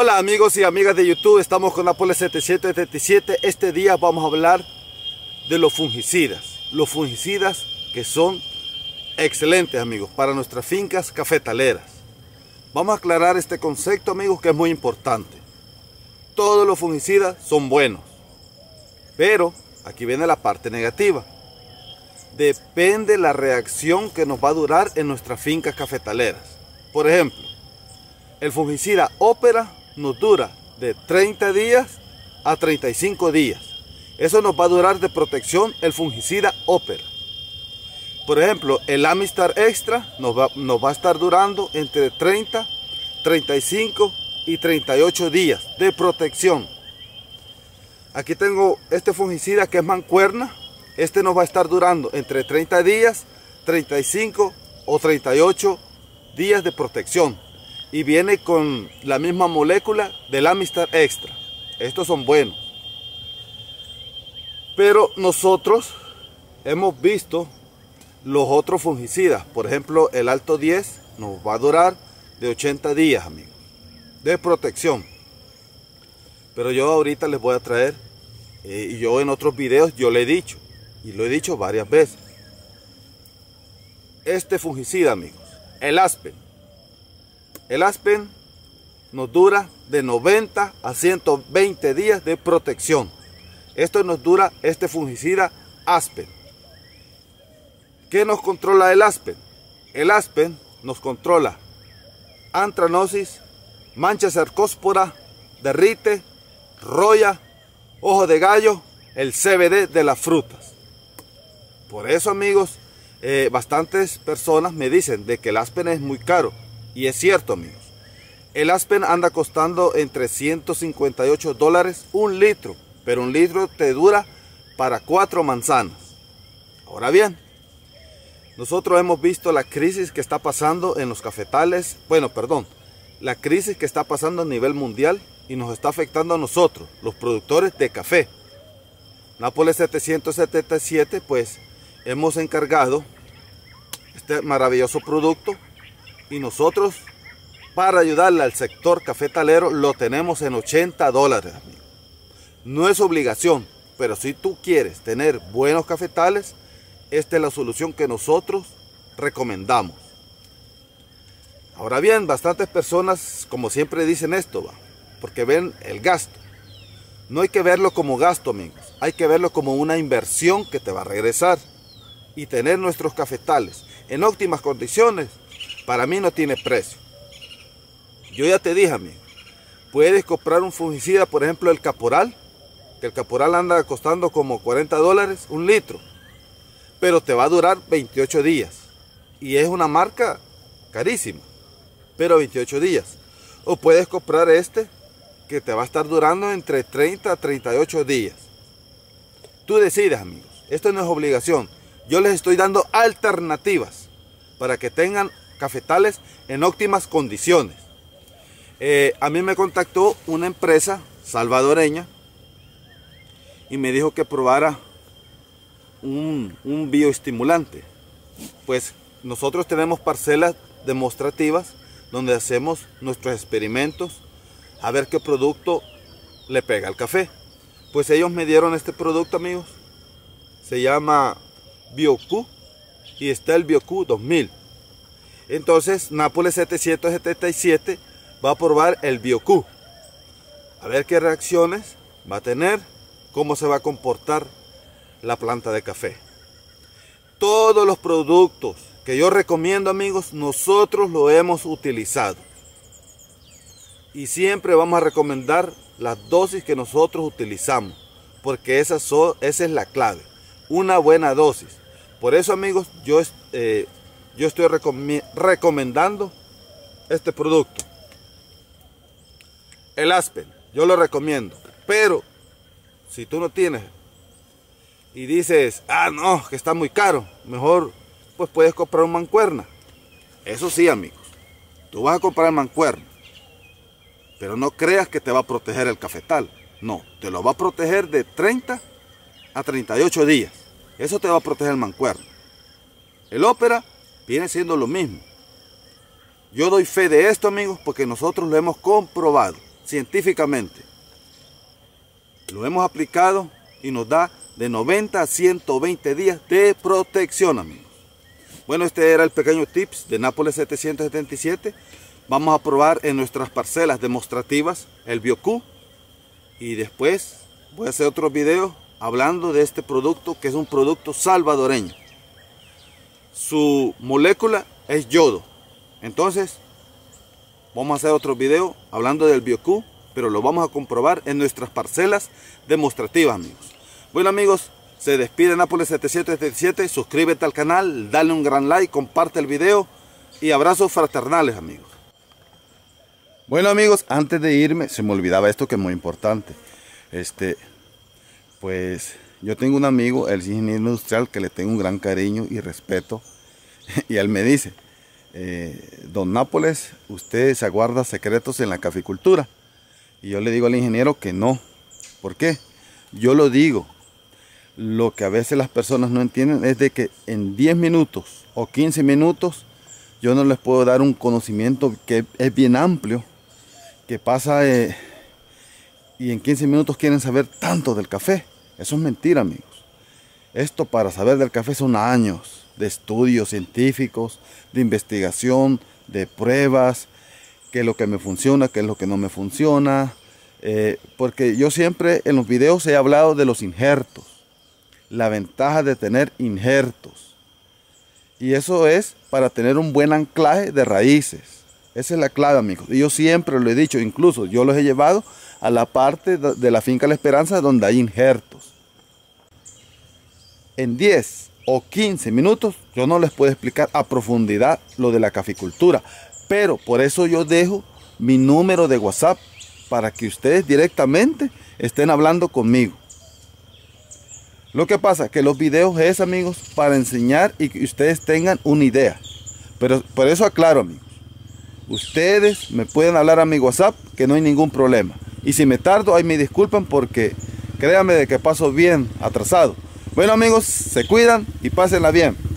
Hola amigos y amigas de YouTube, estamos con Nápoles 777. Este día vamos a hablar de los fungicidas. Los fungicidas que son excelentes, amigos, para nuestras fincas cafetaleras. Vamos a aclarar este concepto, amigos, que es muy importante. Todos los fungicidas son buenos, pero aquí viene la parte negativa. Depende la reacción que nos va a durar en nuestras fincas cafetaleras. Por ejemplo, el fungicida Ópera nos dura de 30 días a 35 días. Eso nos va a durar de protección el fungicida Ópera. Por ejemplo, el Amistar Extra nos va a estar durando entre 30, 35 y 38 días de protección. Aquí tengo este fungicida que es mancuerna. Este nos va a estar durando entre 30 días, 35 o 38 días de protección. Y viene con la misma molécula del Amistar Extra. Estos son buenos. Pero nosotros hemos visto los otros fungicidas. Por ejemplo, el Alto 10 nos va a durar de 80 días, amigos, de protección. Pero yo ahorita les voy a traer, y yo en otros videos yo le he dicho, y lo he dicho varias veces, este fungicida, amigos, el Aspen. El Aspen nos dura de 90 a 120 días de protección. Esto nos dura este fungicida Aspen. ¿Qué nos controla el Aspen? El Aspen nos controla antranosis, mancha cercóspora, derrite, roya, ojo de gallo, el CBD de las frutas. Por eso, amigos, bastantes personas me dicen de que el Aspen es muy caro. Y es cierto, amigos. El Aspen anda costando entre $158 un litro. Pero un litro te dura para 4 manzanas. Ahora bien, nosotros hemos visto la crisis que está pasando en los cafetales. Bueno, perdón. La crisis que está pasando a nivel mundial y nos está afectando a nosotros, los productores de café. Nápoles 777, pues hemos encargado este maravilloso producto. Y nosotros, para ayudarle al sector cafetalero, lo tenemos en $80, amigo. No es obligación, pero si tú quieres tener buenos cafetales, esta es la solución que nosotros recomendamos. Ahora bien, bastantes personas, como siempre, dicen esto, porque ven el gasto. No hay que verlo como gasto, amigos. Hay que verlo como una inversión que te va a regresar. Y tener nuestros cafetales en óptimas condiciones, para mí no tiene precio. Yo ya te dije, amigo, puedes comprar un fungicida, por ejemplo el Caporal, que el Caporal anda costando como $40 un litro, pero te va a durar 28 días. Y es una marca carísima, pero 28 días. O puedes comprar este, que te va a estar durando entre 30 a 38 días. Tú decides, amigos. Esto no es obligación. Yo les estoy dando alternativas para que tengan cafetales en óptimas condiciones. A mí me contactó una empresa salvadoreña y me dijo que probara un bioestimulante. Pues nosotros tenemos parcelas demostrativas donde hacemos nuestros experimentos a ver qué producto le pega al café. Pues ellos me dieron este producto, amigos. Se llama BioQ y está el BioQ 2000. Entonces, Nápoles 777 va a probar el BioQ. A ver qué reacciones va a tener, cómo se va a comportar la planta de café. Todos los productos que yo recomiendo, amigos, nosotros lo hemos utilizado. Y siempre vamos a recomendar las dosis que nosotros utilizamos, porque esa es la clave, una buena dosis. Por eso, amigos, yo estoy recomendando este producto. El Aspen, yo lo recomiendo. Pero, si tú no tienes y dices, no, que está muy caro, mejor pues puedes comprar un mancuerna. Eso sí, amigos, tú vas a comprar mancuerna. Pero no creas que te va a proteger el cafetal. No, te lo va a proteger de 30 a 38 días. Eso te va a proteger el mancuerna. El Ópera viene siendo lo mismo. Yo doy fe de esto, amigos, porque nosotros lo hemos comprobado. científicamente. Lo hemos aplicado y nos da de 90 a 120 días de protección, amigos. Bueno, este era el pequeño tips de Nápoles 777. Vamos a probar en nuestras parcelas demostrativas el BioQ. Y después voy a hacer otro video hablando de este producto, que es un producto salvadoreño. Su molécula es yodo. Entonces, vamos a hacer otro video hablando del BioQ, pero lo vamos a comprobar en nuestras parcelas demostrativas, amigos. Bueno, amigos, se despide Nápoles 777. Suscríbete al canal, dale un gran like, comparte el video y abrazos fraternales, amigos. Bueno, amigos, antes de irme, se me olvidaba esto que es muy importante. Pues yo tengo un amigo, el ingeniero industrial, que le tengo un gran cariño y respeto. Y él me dice, don Nápoles, usted se aguarda secretos en la caficultura. Y yo le digo al ingeniero que no. ¿Por qué? Yo lo digo. Lo que a veces las personas no entienden es de que en 10 minutos o 15 minutos yo no les puedo dar un conocimiento que es bien amplio, que pasa y en 15 minutos quieren saber tanto del café. Eso es mentira, amigos. Esto para saber del café son años de estudios científicos, de investigación, de pruebas, qué es lo que me funciona, qué es lo que no me funciona. Porque yo siempre en los videos he hablado de los injertos, la ventaja de tener injertos. Y eso es para tener un buen anclaje de raíces. Esa es la clave, amigos. Y yo siempre lo he dicho, incluso yo los he llevado a la parte de la finca La Esperanza donde hay injertos. En 10 o 15 minutos yo no les puedo explicar a profundidad lo de la caficultura. Pero por eso yo dejo mi número de WhatsApp para que ustedes directamente estén hablando conmigo. Lo que pasa es que los videos es, amigos, para enseñar y que ustedes tengan una idea. Pero por eso aclaro, amigos. Ustedes me pueden hablar a mi WhatsApp, que no hay ningún problema. Y si me tardo, ahí me disculpan porque créanme de que paso bien atrasado. Bueno, amigos, se cuidan y pásenla bien.